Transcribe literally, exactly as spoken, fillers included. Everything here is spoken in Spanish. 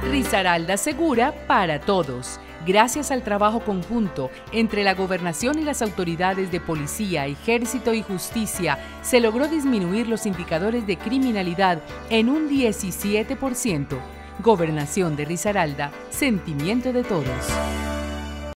Risaralda segura para todos. Gracias al trabajo conjunto entre la Gobernación y las autoridades de policía, ejército y justicia, se logró disminuir los indicadores de criminalidad en un diecisiete por ciento. Gobernación de Risaralda, sentimiento de todos.